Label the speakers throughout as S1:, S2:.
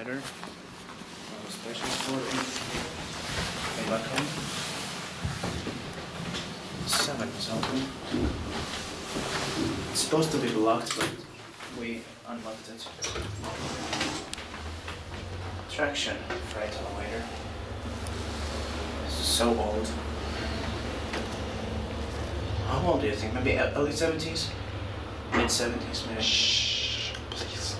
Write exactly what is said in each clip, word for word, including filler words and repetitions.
S1: letter. Uh, special for it. Welcome. Seven something. It's supposed to be blocked, but we unlocked it. Traction freight elevator. This is so old. How old do you think? Maybe early seventies? Mid seventies, maybe.
S2: Shh, please.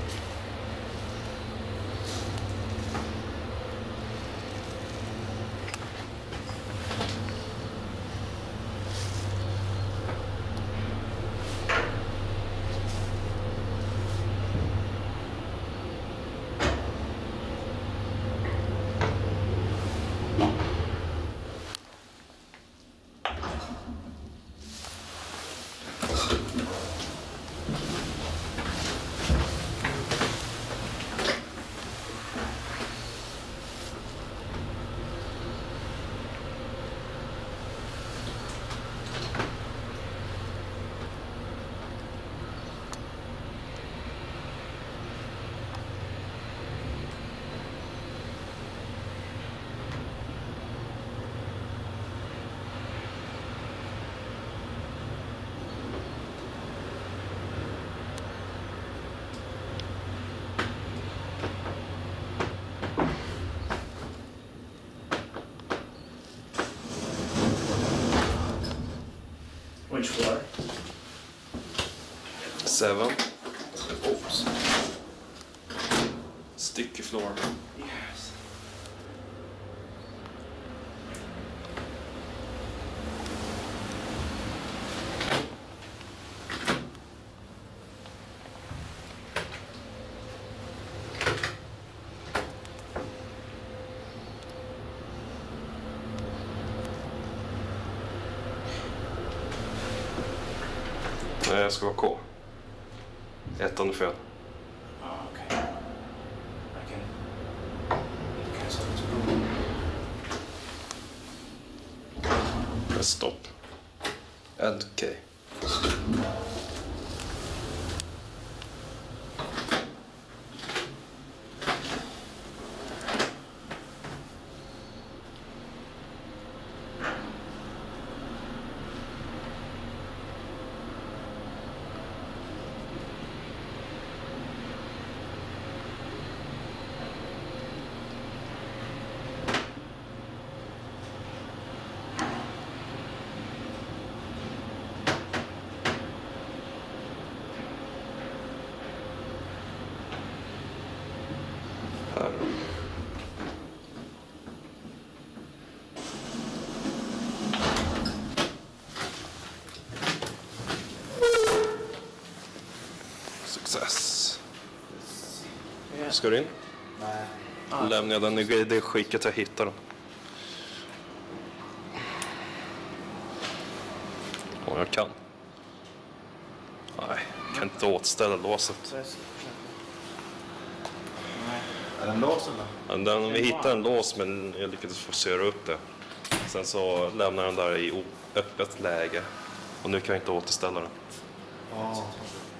S1: Which floor?
S2: Seven. Oops. Sticky floor.
S1: Yes.
S2: Nej, jag ska vara K. Ettan är fel.
S1: Oh, okay. I can cancel this program.
S2: Press stop. And K. Här. Success.
S1: Yeah.
S2: Ska du in?
S1: Nej.
S2: Ah, lämnar jag den i det skicket jag hittar den. Om jag kan. Nej, jag kan inte återställa låset.
S1: Är den låsen då?
S2: Den, vi hittade en lås, men jag lyckades forcera upp det. Sen så lämnar den där i öppet läge. Och nu kan jag inte återställa den.
S1: Oh.